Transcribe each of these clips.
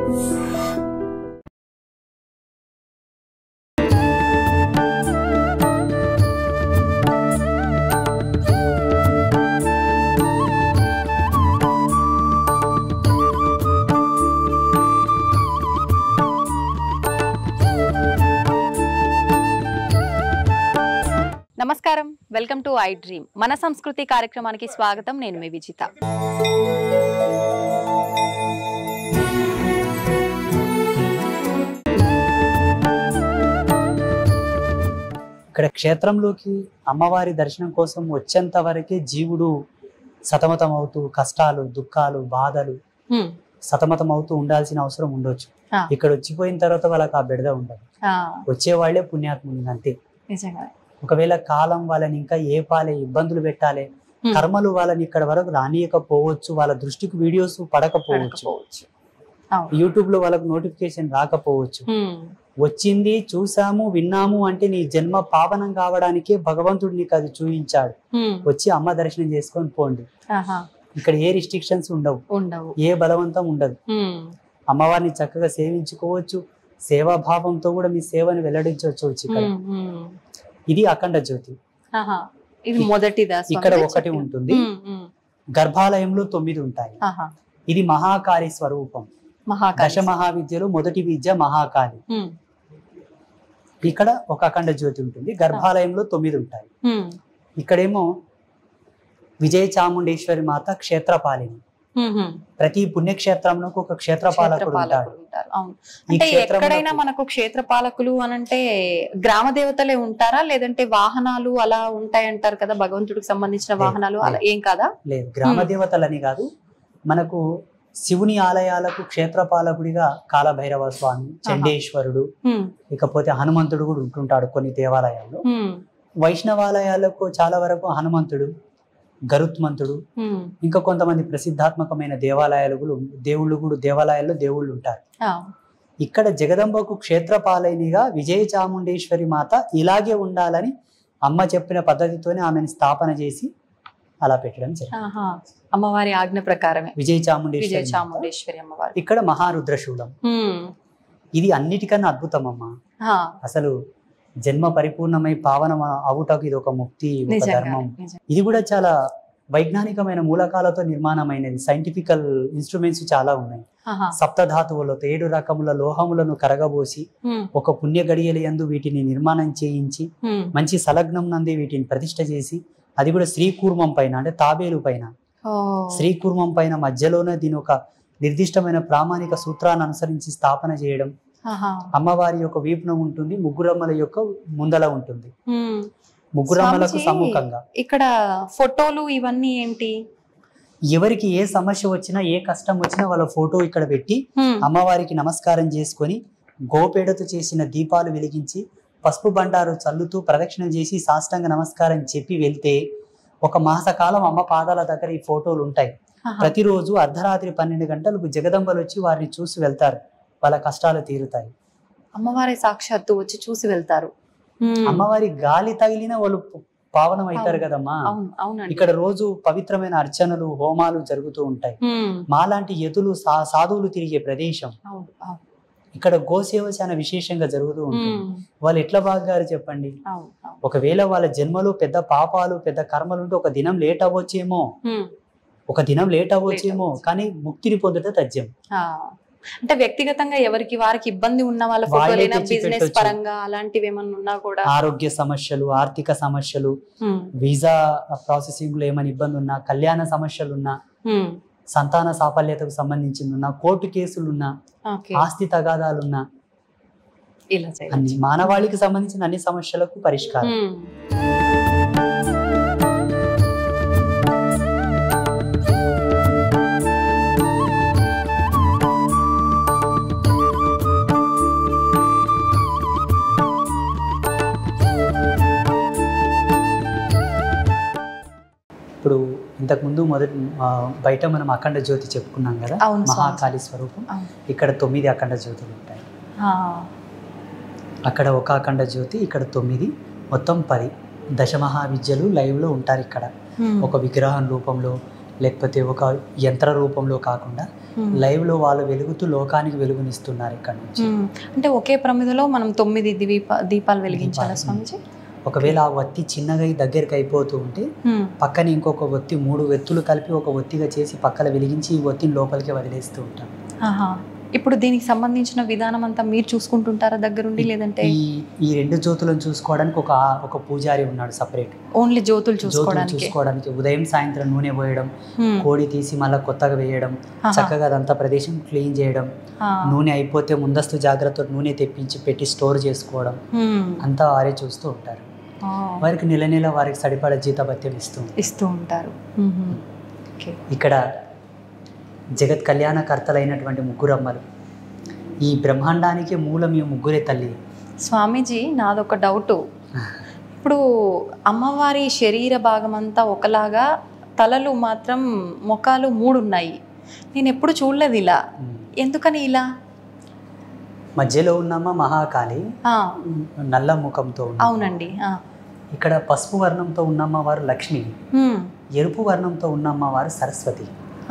నమస్కారం, welcome to I dream. మన సంస్కృతి కార్యక్రమానికి స్వాగతం. నేను మీ విజిత. ఇక్కడ క్షేత్రంలోకి అమ్మవారి దర్శనం కోసం వచ్చేంత వరకే జీవుడు సతమతం అవుతూ కష్టాలు, దుఃఖాలు, బాధలు సతమతం అవుతూ ఉండాల్సిన అవసరం ఉండొచ్చు. ఇక్కడ వచ్చిపోయిన తర్వాత వాళ్ళకి ఆ బెడద ఉండదు. వచ్చే వాళ్లే పుణ్యాత్ములు అంతే. ఒకవేళ కాలం వాళ్ళని ఇంకా ఏపాలే, ఇబ్బందులు పెట్టాలి, కర్మలు వాళ్ళని ఇక్కడ వరకు రానియకపోవచ్చు, వాళ్ళ దృష్టికి వీడియోస్ పడకపోవచ్చు, యూట్యూబ్ లో వాళ్ళకు నోటిఫికేషన్ రాకపోవచ్చు. వచ్చింది, చూసాము, విన్నాము అంటే నీ జన్మ పావనం కావడానికే భగవంతుడు నీకు అది చూపించాడు. వచ్చి అమ్మ దర్శనం చేసుకొని పోండి. ఇక్కడ ఏ రిస్ట్రిక్షన్స్ ఉండవు, ఏ బలవంతం ఉండదు. అమ్మవారిని చక్కగా సేవించుకోవచ్చు. సేవాభావంతో కూడా మీ సేవని వెల్లడించవచ్చు. ఇక్కడ ఇది అఖండ జ్యోతి. ఇది మొదటిదా? ఇక్కడ ఒకటి ఉంటుంది. గర్భాలయంలో 9 ఉంటాయి. ఇది మహాకాళి స్వరూపం. దశ మహావిద్యలో మొదటి విద్య మహాకాళి. ఇక్కడ ఒక అఖండ జ్యోతి ఉంటుంది. గర్భాలయంలో 9 ఉంటాయి. ఇక్కడేమో విజయ చాముండేశ్వరి మాత క్షేత్రపాలిని. ప్రతి పుణ్యక్షేత్రంలో ఒక క్షేత్రపాలకుడు ఉంటాడు. ఎక్కడైనా మనకు క్షేత్రపాలకులు అనంటే గ్రామ దేవతలే ఉంటారా, లేదంటే వాహనాలు అలా ఉంటాయంటారు కదా, భగవంతుడికి సంబంధించిన వాహనాలు అలా ఏం కాదా? లేదు, గ్రామ దేవతలని కాదు. మనకు శివుని ఆలయాలకు క్షేత్రపాలకుడిగా కాలభైరవ స్వామి, చండేశ్వరుడు, ఇకపోతే హనుమంతుడు కూడా ఉంటుంటాడు కొన్ని దేవాలయాల్లో. వైష్ణవాలయాలకు చాలా వరకు హనుమంతుడు, గరుత్మంతుడు, ఇంకా కొంతమంది ప్రసిద్ధాత్మకమైన దేవాలయాల్లో దేవుళ్ళు ఉంటారు. ఇక్కడ జగదంబకు క్షేత్రపాలనిగా విజయ చాముండేశ్వరి మాత ఇలాగే ఉండాలని అమ్మ చెప్పిన పద్ధతితోనే ఆమెను స్థాపన చేసి అలా పెట్టడం జరిగింది. అమ్మవారి ఆజ్ఞ ప్రకారమే విజయ చాముండేశ్వరి అమ్మవారు. ఇక్కడ మహారుద్రశూలం. ఇది అన్నిటికన్నా అద్భుతం అమ్మ. అసలు జన్మ పరిపూర్ణమై పావనం అవుటకు ఇది ఒక ముక్తి, ఒక ధర్మం. ఇది కూడా చాలా వైజ్ఞానికమైన మూలకాలతో నిర్మాణమైనది. సైంటిఫికల్ ఇన్స్ట్రుమెంట్స్ చాలా ఉన్నాయి. సప్తధాతువులతో 7 రకముల లోహములను కరగబోసి ఒక పుణ్య గడియల యందు వీటిని నిర్మాణం చేయించి మంచి సలగ్నం నందే వీటిని ప్రతిష్ఠ చేసి, అది కూడా శ్రీకూర్మం పైన, అంటే తాబేలు పైన, శ్రీకూర్మం పైన మధ్యలోనే దీని ఒక నిర్దిష్టమైన ప్రామాణిక సూత్రాన్ని అనుసరించి స్థాపన చేయడం. అమ్మవారి యొక్క వీపున ఉంటుంది, ముగ్గురమ్మల యొక్క ముందల ఉంటుంది. ముగ్గురమ్మలకు సముఖంగా ఇక్కడ ఫోటోలు ఇవన్నీ ఏంటి? ఎవరికి ఏ సమస్య వచ్చినా, ఏ కష్టం వచ్చినా వాళ్ళ ఫోటో ఇక్కడ పెట్టి అమ్మవారికి నమస్కారం చేసుకొని గోపేడతో చేసిన దీపాలు వెలిగించి పసుపు బండారు చల్లుతూ ప్రదక్షిణ చేసి సాష్టాంగ నమస్కారం చెప్పి వెళ్తే ఒక మాసకాలం అమ్మ పాదాల దగ్గర ఈ ఫోటోలు ఉంటాయి. ప్రతిరోజు అర్ధరాత్రి 12 గంటలకు జగదంబలు వచ్చి వారిని చూసి వెళ్తారు. వాళ్ళ కష్టాలు తీరుతాయి. అమ్మవారి సాక్షాత్తు వచ్చి చూసి వెళ్తారు. అమ్మవారి గాలి తగిలిన వాళ్ళు పావనం అవుతారు కదమ్మా. ఇక్కడ రోజు పవిత్రమైన అర్చనలు, హోమాలు జరుగుతూ ఉంటాయి. మాలాంటి యతులు, సాధువులు తిరిగే ప్రదేశం. ఇక్కడ గోసేవ చాలా విశేషంగా జరుగుతూ ఉంటుంది. వాళ్ళు ఎట్లా బాగారు చెప్పండి. ఒకవేళ వాళ్ళ జన్మలో పెద్ద పాపాలు, పెద్ద కర్మలు ఉంటే ఒక దినం లేట్ అవ్వచ్చేమో, కానీ ముక్తిని పొందుట తథ్యం. అంటే వ్యక్తిగతంగా ఎవరికి వారికి ఇబ్బంది ఉన్న వాళ్ళ ఫోటోలైనా, బిజినెస్ పరంగా అలాంటివి ఏమన్నా ఉన్నా కూడా, ఆరోగ్య సమస్యలు, ఆర్థిక సమస్యలు, వీసా ప్రాసెసింగ్ లో ఏమైనా ఇబ్బంది ఉన్నా, కళ్యాణ సమస్యలు ఉన్నా, సంతాన సాఫల్యతకు సంబంధించింది ఉన్నా, కోర్టు కేసులున్నా, ఆస్తి తగాదాలున్నా, అన్ని మానవాళికి సంబంధించిన అన్ని సమస్యలకు పరిష్కారం. ఇప్పుడు ఇంతకుముందు బయట మనం అఖండ జ్యోతి చెప్పుకున్నాం కదా, మహాకాళి స్వరూపం. ఇక్కడ 9 అఖండ జ్యోతులు ఉంటాయి. అక్కడ ఒక అఖండ జ్యోతి, ఇక్కడ 9, మొత్తం 10 దశమహావిద్యలు లైవ్లో ఉంటారు. ఇక్కడ ఒక విగ్రహం రూపంలో లేకపోతే ఒక యంత్ర రూపంలో కాకుండా లైవ్ లో వాళ్ళు వెలుగుతూ లోకానికి వెలుగునిస్తున్నారు ఇక్కడ నుంచి. అంటే ఒకే ప్రమిదలో మనం 9 దీపాలు వెలిగించాలా స్వామిజీ? ఒకవేళ ఆ ఒత్తి చిన్నగా దగ్గరికి అయిపోతూ ఉంటే పక్కన ఇంకొక ఒత్తి 3 ఒత్తులు కలిపి ఒక ఒత్తిగా చేసి పక్కన వెలిగించి ఈ ఒత్తిని లోపలికి వదిలేస్తూ ఉంటాం. ఇప్పుడు దీనికి సంబంధించిన విధానం అంతా మీరు చూసుకుంటుంటారా దగ్గరుండి, లేదంటే ఈ 2 జ్యోతులను చూసుకోవడానికి ఒక పూజారి ఉన్నాడు సపరేట్. ఓన్లీ జ్యోతులు చూసుకోవడానికి ఉదయం సాయంత్రం నూనె పోయడం, కోడి తీసి మళ్ళీ కొత్తగా వేయడం, చక్కగా అదంతా ప్రదేశం క్లీన్ చేయడం, నూనె అయిపోతే ముందస్తు జాగ్రత్త నూనె తెప్పించి పెట్టి స్టోర్ చేసుకోవడం అంతా వారే చూస్తూ ఉంటారు. వారికి నెల వారికి సరిపడ జీతభత్యం ఇస్తూ ఉంటారు. ఇక్కడ జగత్ కళ్యాణకర్తలైనటువంటి ముగ్గురమ్మలు, ఈ బ్రహ్మాండానికి మూలం ఈ ముగ్గురే తల్లి. స్వామీజీ, నాదొక డౌటు. ఇప్పుడు అమ్మవారి శరీర భాగం అంతా ఒకలాగా, తలలు మాత్రం ముఖాలు 3 ఉన్నాయి. నేను ఎప్పుడు చూడలేదు ఇలా. ఎందుకని ఇలా? మధ్యలో ఉన్నమ్మ మహాకాళి, నల్ల ముఖంతో. అవునండి. ఇక్కడ పసుపు వర్ణంతో ఉన్నమ్మ వారు లక్ష్మి, ఎరుపు వర్ణంతో ఉన్నమ్మ వారు సరస్వతి.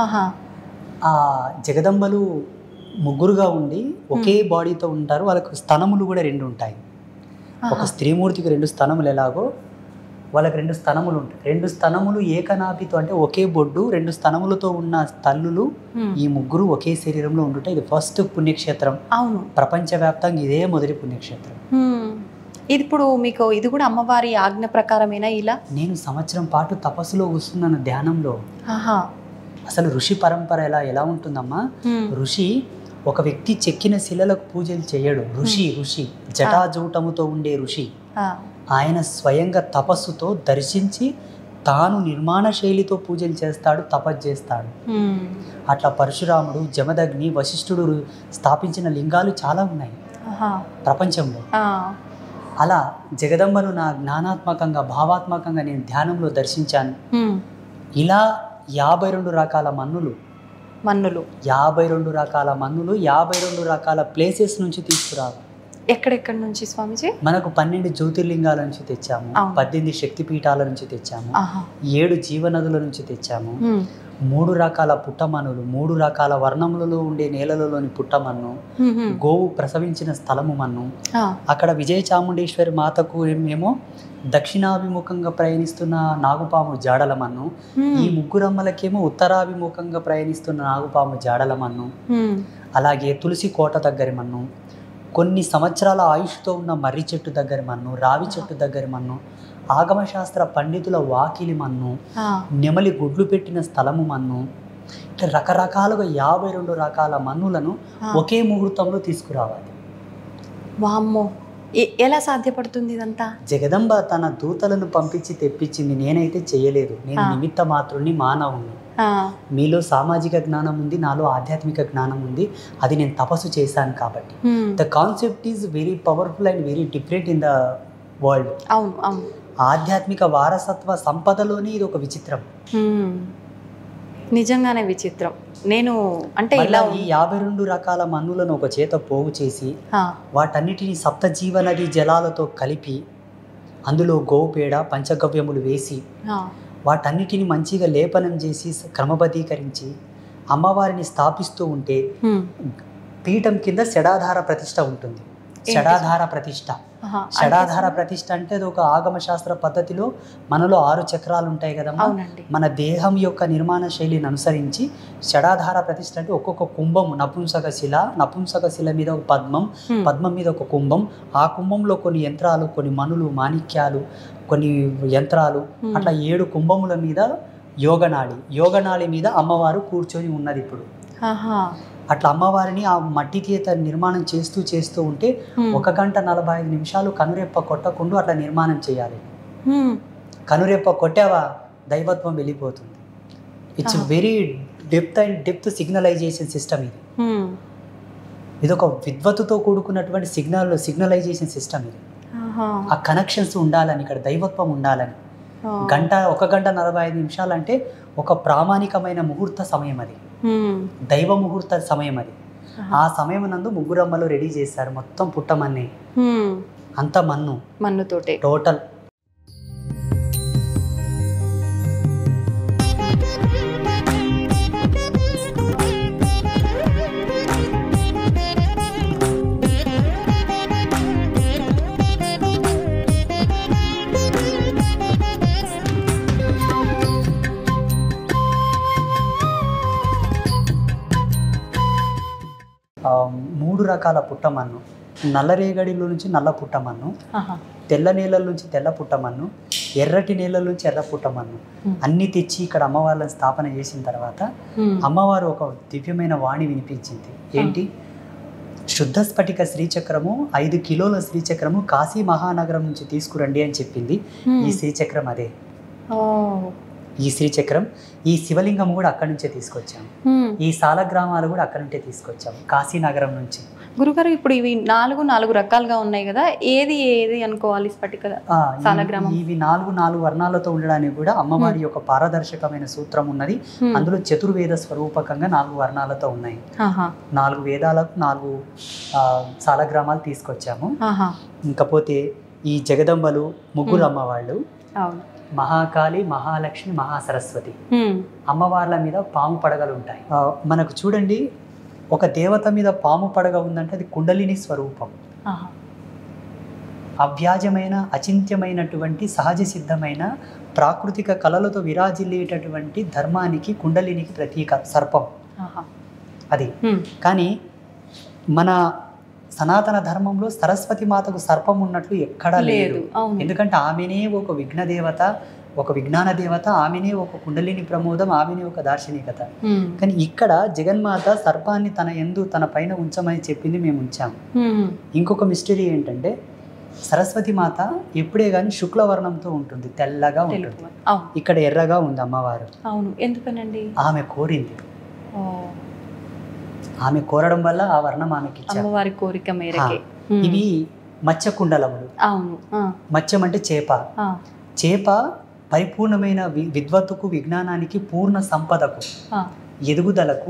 ఆ జగదంబలు ముగ్గురుగా ఉండి ఒకే బాడీతో ఉంటారు. వాళ్ళకు స్తనములు కూడా 2 ఉంటాయి. ఒక స్త్రీమూర్తికి 2 స్తనములు ఎలాగో వాళ్ళకి 2 స్తనములు ఉంటాయి. 2 స్తనములు ఏకనాభితో, అంటే ఒకే బొడ్డు 2 స్తనములతో ఉన్న తల్లులు ఈ ముగ్గురు ఒకే శరీరంలో ఉండుట ఇది ఫస్ట్ పుణ్యక్షేత్రం. అవును, ప్రపంచవ్యాప్తంగా ఇదే మొదటి పుణ్యక్షేత్రం. ఇది ఇప్పుడు మీకు ఇది కూడా అమ్మవారి ఆజ్ఞ ప్రకారమేనా ఇలా? నేను సంవత్సరం పాటు తపస్సులో కూర్చున్నాను, ధ్యానంలో. అసలు ఋషి పరంపర ఎలా ఉంటుందమ్మా? ఋషి ఒక వ్యక్తి చెక్కిన శిలలకు పూజలు చేయడు. ఋషి జటాజూటముతో ఉండే ఋషి. ఆయన స్వయంగా తపస్సుతో దర్శించి తాను నిర్మాణ శైలితో పూజలు చేస్తాడు, తపస్సు చేస్తాడు. అట్లా పరశురాముడు, జమదగ్ని, వశిష్ఠుడు స్థాపించిన లింగాలు చాలా ఉన్నాయి ప్రపంచంలో. అలా జగదంబను నా జ్ఞానాత్మకంగా భావాత్మకంగా నేను ధ్యానంలో దర్శించాను. ఇలా 52 రకాల మన్నులు 52 రకాల మన్నులు 52 రకాల ప్లేసెస్ నుంచి తీసుకురావాలి. ఎక్కడెక్కడి నుంచి స్వామిజీ? మనకు 12 జ్యోతిర్లింగాల నుంచి తెచ్చాము, 18 శక్తిపీఠాల నుంచి తెచ్చాము, 7 జీవనదుల నుంచి తెచ్చాము, 3 రకాల పుట్టమన్నులు, 3 రకాల వర్ణములలో ఉండే నేలలలోని పుట్టమన్ను, గోవు ప్రసవించిన స్థలము మన్ను. అక్కడ విజయ చాముండేశ్వరి మాతకు ఏమో దక్షిణాభిముఖంగా ప్రయాణిస్తున్న నాగుపాము జాడల మన్ను, ఈ ముగ్గురమ్మలకేమో ఉత్తరాభిముఖంగా ప్రయాణిస్తున్న నాగుపాము జాడల మన్ను. అలాగే తులసి కోట దగ్గరి మన్ను, కొన్ని సంవత్సరాల ఆయుష్తో ఉన్న మర్రి చెట్టు దగ్గర మన్ను, రావి చెట్టు దగ్గర మన్ను, ఆగమశాస్త్ర పండితుల వాకిలి మన్ను, నెమలి గుడ్లు పెట్టిన స్థలము మన్ను. ఇట్లా రకరకాలుగా 52 రకాల మన్నులను ఒకే ముహూర్తంలో తీసుకురావాలి. వామ్మో, ఎలా సాధ్యపడుతుంది ఇదంతా? జగదంబ తన దూతలను పంపించి తెప్పించింది, నేనైతే చేయలేదు. నేను నిమిత్త మాత్రుని, మానవుని. మీలో సామాజిక జ్ఞానం ఉంది, నాలో ఆధ్యాత్మిక జ్ఞానం ఉంది. అది నేను తపస్సు చేశాను కాబట్టి. The concept is very powerful and very different in the world. ఆధ్యాత్మిక వారసత్వ సంపదలోనే ఇది ఒక విచిత్రం, నిజంగానే విచిత్రం. నేను అంటే ఇలా ఈ 52 రకాల మన్నులను ఒక చేత పోగు చేసి వాటన్నిటిని సప్తజీవనది జలాలతో కలిపి అందులో గోపేడ పంచగవ్యములు వేసి వాటన్నిటిని మంచిగా లేపనం చేసి క్రమబద్ధీకరించి అమ్మవారిని స్థాపిస్తూ ఉంటే పీఠం కింద షడాధార ప్రతిష్ఠ ఉంటుంది. షడాధార ప్రతిష్ఠ అంటే అది ఒక ఆగమ శాస్త్ర పద్ధతిలో మనలో 6 చక్రాలు ఉంటాయి కదమ్మా. మన దేహం యొక్క నిర్మాణ శైలిని అనుసరించి షడాధార ప్రతిష్ఠ అంటే ఒక్కొక్క కుంభం, నపుంసక శిల మీద ఒక పద్మం మీద ఒక కుంభం, ఆ కుంభంలో కొన్ని యంత్రాలు, కొన్ని మణులు, మాణిక్యాలు, కొన్ని యంత్రాలు, అట్లా 7 కుంభముల మీద యోగనాళి మీద అమ్మవారు కూర్చొని ఉన్నది. ఇప్పుడు అట్లా అమ్మవారిని ఆ మట్టి చేత నిర్మాణం చేస్తూ ఉంటే 1 గంట 45 నిమిషాలు కనురెప్ప కొట్టకుండా అట్లా నిర్మాణం చేయాలి. కనురెప్ప కొట్టావా దైవత్వం వెళ్ళిపోతుంది. It's very depth signalization system ఇది. ఇదొక విద్వత్తుతో కూడుకున్నటువంటి సిగ్నలైజేషన్ సిస్టమ్ ఇది. ఆ కనెక్షన్స్ ఉండాలని, ఇక్కడ దైవత్వం ఉండాలని. 1 గంట 45 నిమిషాలు అంటే ఒక ప్రామాణికమైన ముహూర్త సమయం, అది దైవ ముహూర్త సమయం. అది ఆ సమయం నందు ముగ్గురమ్మలు రెడీ చేశారు మొత్తం పుట్టమన్ని, అంత మన్నుతోటే టోటల్. 3 రకాల పుట్టమన్ను, నల్లరేగడిలో నుంచి నల్ల పుట్టమన్ను, ఆహా. తెల్ల నేలల నుంచి తెల్ల పుట్టమన్ను, ఎర్రటి నేలల నుంచి ఎర్ర పుట్టమన్ను అన్నీ తెచ్చి ఇక్కడ అమ్మవార్లను స్థాపన చేసిన తర్వాత అమ్మవారు ఒక దివ్యమైన వాణి వినిపించింది. ఏంటి? శుద్ధ స్ఫటిక శ్రీచక్రము 5 కిలోల శ్రీచక్రము కాశీ మహానగరం నుంచి తీసుకురండి అని చెప్పింది. ఈ శ్రీచక్రం అదే. ఈ శ్రీచక్రం, ఈ శివలింగం కూడా అక్కడి నుంచే తీసుకొచ్చాము. ఈ సాలగ్రామాలు కూడా అక్కడి నుంచే తీసుకొచ్చాము, కాశీనగరం నుంచి. గురుగారు, ఇప్పుడు ఇవి 4 రకాలుగా ఉన్నాయి కదా, ఏది ఏది అనుకోవాలి? స్ఫటిక, సాలగ్రామం. ఇవి 4 వర్ణాలతో ఉండడానికి కూడా అమ్మవారి యొక్క పారదర్శకమైన సూత్రం ఉన్నది. అందులో చతుర్వేద స్వరూపకంగా 4 వర్ణాలతో ఉన్నాయి. 4 వేదాలకు 4 సాలగ్రామాలు తీసుకొచ్చాము. ఇంకపోతే ఈ జగదంబలు ముగ్గురు అమ్మవాళ్ళు, మహాకాళి, మహాలక్ష్మి, మహాసరస్వతి అమ్మవార్ల మీద పాము పడగలు ఉంటాయి. మనకు చూడండి, ఒక దేవత మీద పాము పడగ ఉందంటే అది కుండలిని స్వరూపం. అవ్యాజమైన, అచింత్యమైనటువంటి, సహజ సిద్ధమైన ప్రాకృతిక కళలతో విరాజిల్లేటటువంటి ధర్మానికి, కుండలినికి ప్రతీక సర్పం అది. కానీ మన సనాతన ధర్మంలో సరస్వతి మాతకు సర్పం ఉన్నట్లు ఎక్కడా లేదు. ఎందుకంటే ఆమెనే ఒక విఘ్నదేవత, ఒక విజ్ఞాన దేవత, ఆమెనే ఒక కుండలిని ప్రమోదం, ఆమెనే ఒక దార్శనికత. కానీ ఇక్కడ జగన్మాత సర్పాన్ని తన పైన ఉంచమని చెప్పింది, మేము ఉంచాము. ఇంకొక మిస్టరీ ఏంటంటే సరస్వతి మాత ఎప్పుడే కానీ శుక్లవర్ణంతో ఉంటుంది, తెల్లగా ఉంటుంది. ఇక్కడ ఎర్రగా ఉంది అమ్మవారు. ఎందుకనండి? ఆమె కోరింది. ఆమె కోరడం వల్ల ఆ వర్ణం ఆమెకి ఇచ్చారు. కోరిక మేరకే. ఇవి మత్స్య కుండలములు. మత్స్యం అంటే చేప. చేప పరిపూర్ణమైన విద్వత్తుకు, విజ్ఞానానికి, పూర్ణ సంపదకు, ఎదుగుదలకు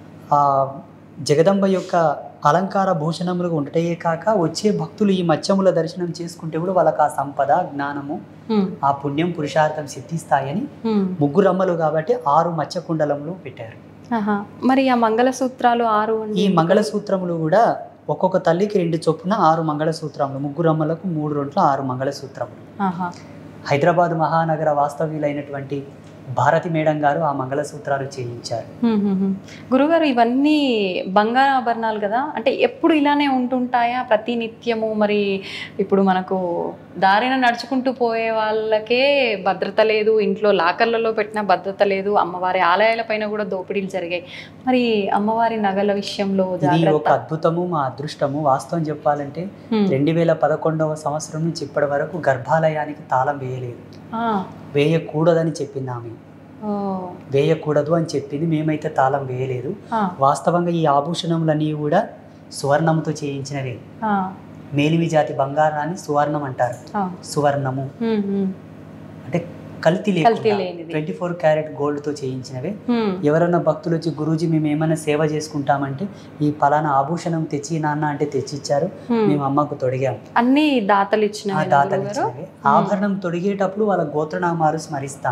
జగదంబ యొక్క అలంకార భూషణములుగా ఉండటే కాక వచ్చే భక్తులు ఈ మత్స్యముల దర్శనం చేసుకుంటే కూడా వాళ్ళకి ఆ సంపద, జ్ఞానము, ఆ పుణ్యం, పురుషార్థం సిద్ధిస్తాయని ముగ్గురు అమ్మలు కాబట్టి 6 మత్స్య కుండలములు పెట్టారు. మరి ఆ మంగళసూత్రాలు 6. ఈ మంగళసూత్రములు కూడా ఒక్కొక్క తల్లికి 2 చొప్పున 6 మంగళసూత్రములు, ముగ్గురు అమ్మలకు 3 రొంట్ల 6 మంగళసూత్రములు. హైదరాబాద్ మహానగర వాస్తవ్యులైనటువంటి భారతి మేడం గారు ఆ మంగళసూత్రాలు చేయించారు. గురుగారు, ఇవన్నీ బంగారు ఆభరణాలు కదా, అంటే ఎప్పుడు ఇలానే ఉంటుంటాయా ప్రతి నిత్యము? మరి ఇప్పుడు మనకు దారిన నడుచుకుంటూ పోయే వాళ్ళకే భద్రత లేదు, ఇంట్లో లాకర్లలో పెట్టిన భద్రత లేదు, అమ్మవారి ఆలయాల పైన కూడా దోపిడీలు జరిగాయి. మరి అమ్మవారి నగల విషయంలో ఒక అద్భుతము, మా అదృష్టము. వాస్తవం చెప్పాలంటే 2011వ సంవత్సరం నుంచి ఇప్పటి వరకు గర్భాలయానికి తాళం వేయలేదు. వేయకూడదని చెప్పింది ఆమె. వేయకూడదు అని చెప్పింది, మేమైతే తాళం వేయలేదు. వాస్తవంగా ఈ ఆభూషణములన్నీ కూడా సువర్ణముతో చేయించినవే. మేలిమి జాతి బంగారాన్ని సువర్ణం అంటారు. సువర్ణము అంటే కల్తీ లేని 24 క్యారెట్ గోల్డ్ తో చేయించినవే. ఎవరైనా భక్తులు వచ్చి, గురూజీ మేము ఏమైనా సేవ చేసుకుంటామంటే ఈ పలానా ఆభూషణం తెచ్చి నాన్న అంటే తెచ్చిచ్చారు, మేము అమ్మకు తొడిగాము. అన్ని దాతలు ఇచ్చినవే. ఆభరణం తొడిగేటప్పుడు వాళ్ళ గోత్రనామాలు స్మరిస్తాం.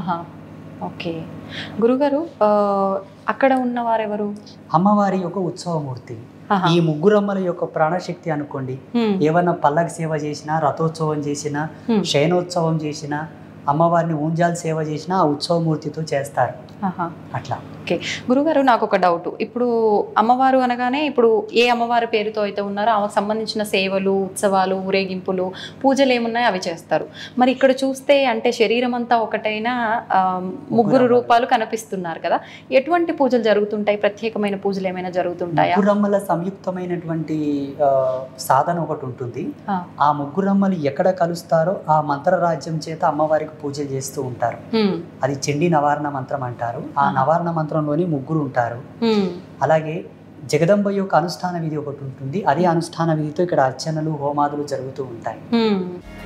ఓకే గురుగారు, అక్కడ ఉన్నవారెవరు? అమ్మవారి యొక్క ఉత్సవమూర్తి. ఈ ముగ్గురమ్మల యొక్క ప్రాణశక్తి అనుకోండి. ఏమన్నా పల్లకి సేవ చేసినా, రథోత్సవం చేసినా, శయనోత్సవం చేసినా, అమ్మవారిని ఊంజాలు సేవ చేసినా ఆ ఉత్సవమూర్తితో చేస్తారు. అట్లా. ఓకే గురుగారు, నాకు ఒక డౌట్. ఇప్పుడు అమ్మవారు అనగానే ఇప్పుడు ఏ అమ్మవారి పేరుతో అయితే ఉన్నారో ఆమెకు సంబంధించిన సేవలు, ఉత్సవాలు, ఊరేగింపులు, పూజలు ఏమున్నాయో అవి చేస్తారు. మరి ఇక్కడ చూస్తే అంటే శరీరం అంతా ఒకటైనా ముగ్గురు రూపాలు కనిపిస్తున్నారు కదా, ఎటువంటి పూజలు జరుగుతుంటాయి? ప్రత్యేకమైన పూజలు ఏమైనా జరుగుతుంటాయా? ముగ్గురమ్మల సంయుక్తమైనటువంటి సాధన ఒకటి ఉంటుంది. ఆ ముగ్గురమ్మలు ఎక్కడ కలుస్తారో ఆ మంత్ర రాజ్యం చేత అమ్మవారికి పూజలు చేస్తూ ఉంటారు. అది చండీ నవారణ మంత్రం అంటారు. ఆ నవారణ మంత్రంలోని ముగ్గురు ఉంటారు. అలాగే జగదంబ యొక్క అనుష్ఠాన విధి ఒకటి ఉంటుంది. అదే అనుష్ఠాన విధితో ఇక్కడ అర్చనలు, హోమాదులు జరుగుతూ ఉంటాయి.